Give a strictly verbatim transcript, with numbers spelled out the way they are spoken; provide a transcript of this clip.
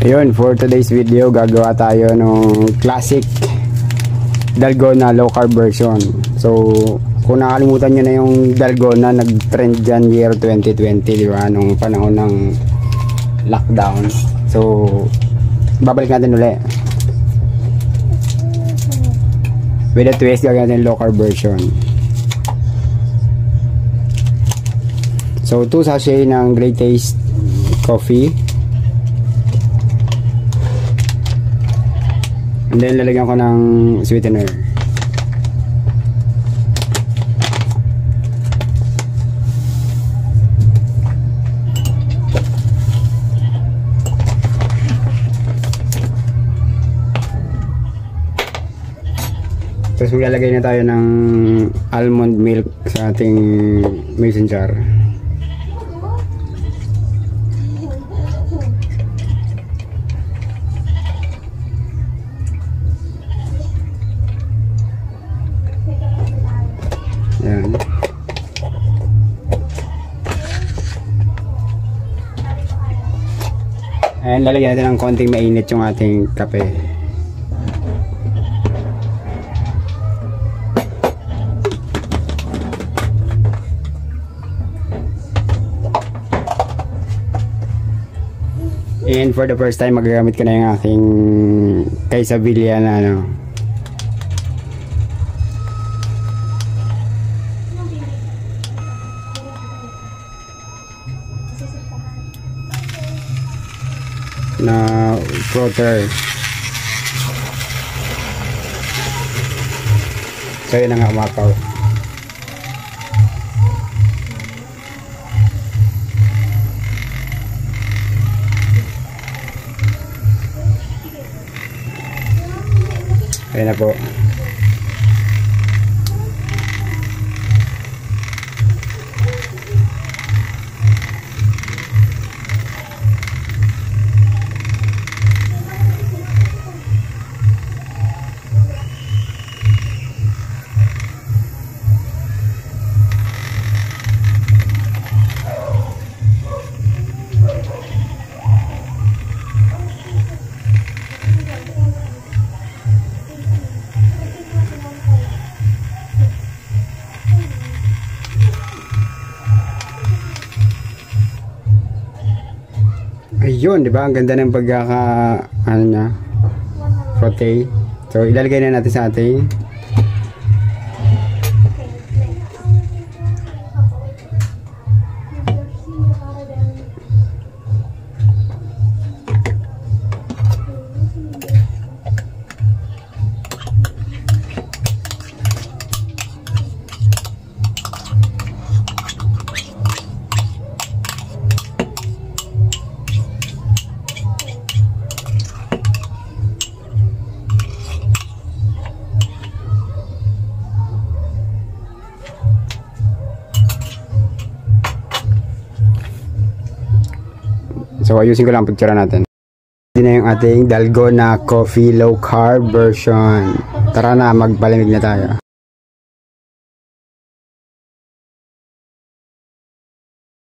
Ayun, for today's video, gagawa tayo ng classic Dalgona low carb version. So, kung nakalimutan nyo na yung Dalgona, nag-trend dyan year twenty twenty, di ba? Nung panahon ng lockdown. So, babalik natin ulit. With a twist, gagawin natin low carb version. So, two sachet ng Great Taste coffee. And then, lalagyan ko ng sweetener. Tapos maglalagay na tayo ng almond milk sa ating mason jar. Ayan. Ayan, lalagyan natin ng konting mainit yung ating kape. And for the first time, magagamit ko na yung aking Quesabilla na ano. Na frother. So yun na nga, umapaw. Ayan na po. Ayun, di ba? Ang ganda ng pagkaka ano niya, frotte. So, ilalagay na natin sa ating So, ayusin ko lang picture natin. Hindi na yung ating Dalgona Coffee Low Carb version. Tara na, magpalamig na tayo.